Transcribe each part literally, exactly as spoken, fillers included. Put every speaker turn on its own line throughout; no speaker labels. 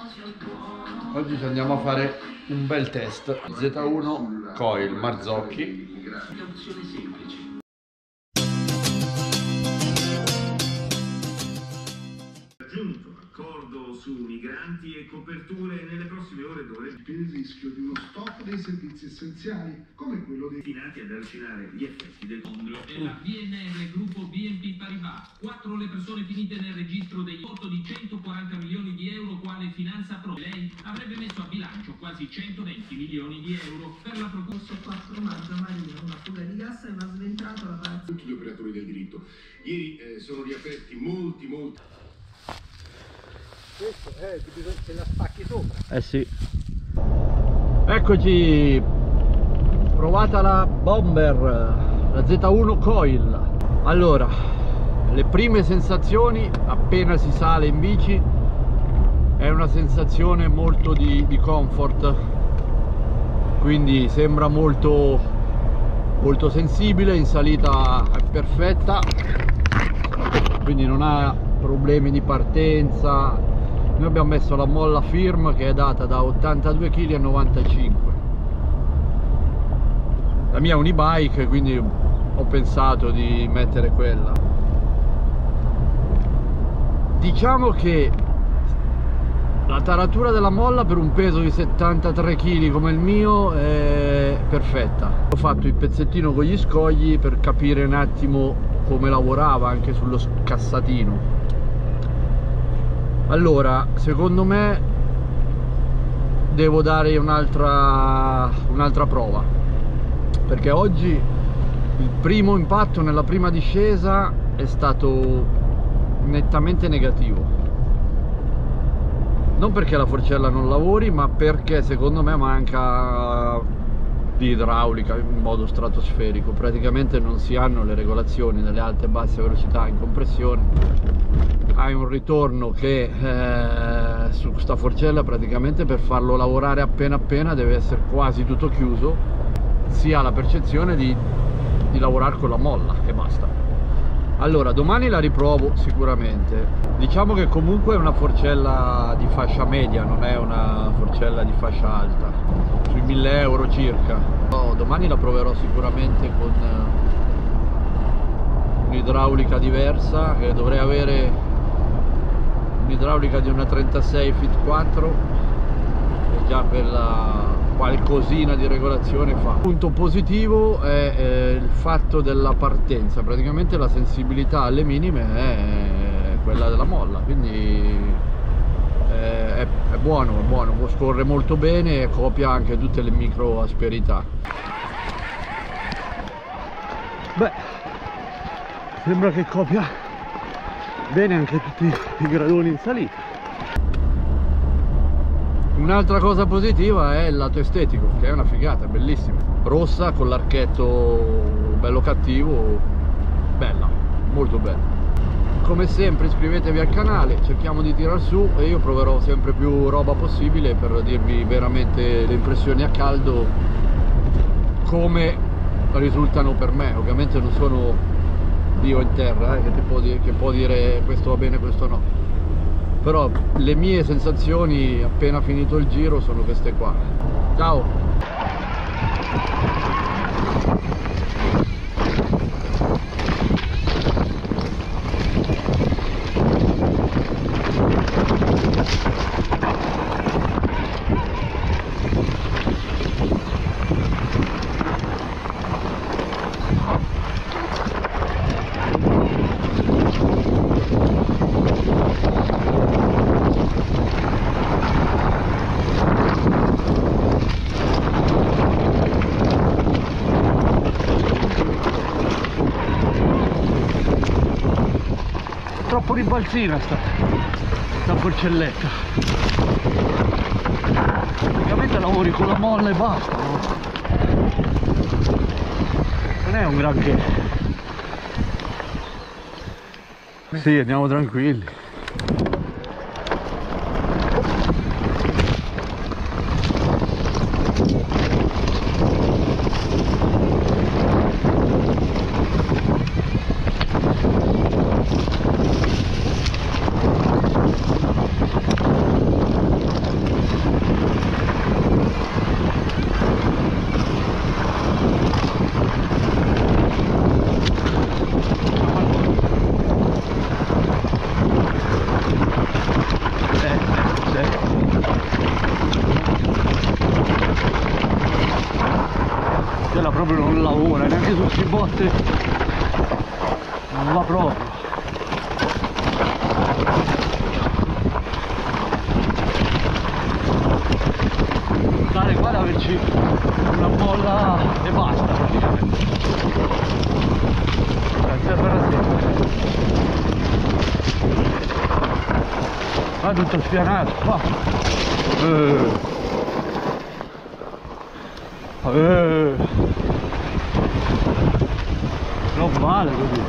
Oggi ci andiamo a fare un bel test. Z uno Coil Marzocchi.
Raggiunto accordo su migranti e coperture nelle prossime ore dovrebbe
il rischio di uno stop dei servizi essenziali come quello dei
destinati ad arginare gli effetti del mondo.
E la B N R gruppo B N P Paribas, quattro le persone finite nel registro degli otto di centoquaranta milioni di euro quale finanza pro. Lei avrebbe messo a bilancio quasi centoventi milioni di euro per la procura.
quattro maggio a Marino, una fuga di gas e una sventrata alla base.
Tutti gli operatori del diritto. Ieri eh, sono riaperti molti, molti.
Questo è eh, se la spacchi sopra.
Eh sì. Eccoci. Provata la Bomber, la Z uno Coil. Allora, le prime sensazioni appena si sale in bici è una sensazione molto di, di comfort, quindi sembra molto molto sensibile, in salita è perfetta, quindi non ha problemi di partenza. Noi abbiamo messo la molla firm che è data da ottantadue chili a novantacinque. La mia è un e-bike, quindi ho pensato di mettere quella. Diciamo che la taratura della molla per un peso di settantatré chili come il mio è perfetta. Ho fatto il pezzettino con gli scogli per capire un attimo come lavorava anche sullo scassatino. Allora, secondo me devo dare un'altra un'altra prova, perché oggi il primo impatto nella prima discesa è stato nettamente negativo. Non perché la forcella non lavori, ma perché secondo me manca di idraulica in modo stratosferico. Praticamente non si hanno le regolazioni delle alte e basse velocità in compressione. Hai un ritorno che eh, su questa forcella praticamente per farlo lavorare appena appena deve essere quasi tutto chiuso. Si ha la percezione di, di lavorare con la molla e basta. Allora, domani la riprovo sicuramente. Diciamo che comunque è una forcella di fascia media, non è una forcella di fascia alta, sui mille euro circa. No, domani la proverò sicuramente con un'idraulica diversa, che dovrei avere un'idraulica di una trentasei Fit quattro, e già per la qualcosina di regolazione fa. Il punto positivo è eh, il fatto della partenza. Praticamente la sensibilità alle minime è quella della molla, quindi eh, è, è buono, è buono, può scorrere molto bene e copia anche tutte le micro asperità. Beh, sembra che copia bene anche tutti i gradoni in salita. Un'altra cosa positiva è il lato estetico, che è una figata, bellissima. Rossa con l'archetto bello cattivo, bella, molto bella. Come sempre iscrivetevi al canale, cerchiamo di tirar su e io proverò sempre più roba possibile per dirvi veramente le impressioni a caldo come risultano per me. Ovviamente non sono Dio in terra eh, che, ti può dire, che può dire questo va bene, questo no. Però le mie sensazioni appena finito il giro sono queste qua. Ciao! Troppo ribalzina sta, sta forcelletta. Praticamente lavori con la molla e basta, no? Non è un granché. Sì, andiamo tranquilli. lavora, neanche su sti botte non va proprio. Dai, guarda averci una bolla e basta praticamente. Cioè, serve la sera. Qua tutto spianato, qua. Eh. Eh. Non vale così.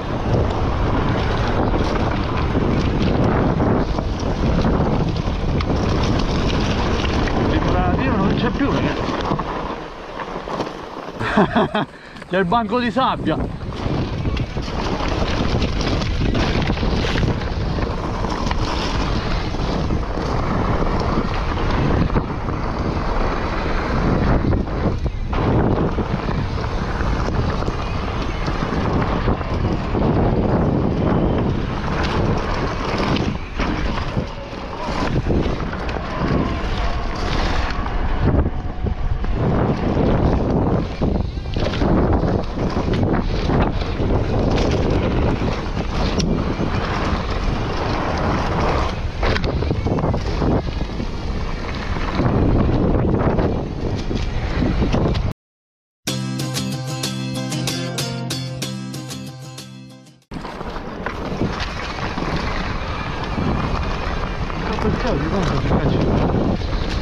L'imperatino non c'è più, ragazzi. C'è il banco di sabbia. Perché ogni tanto ci faccio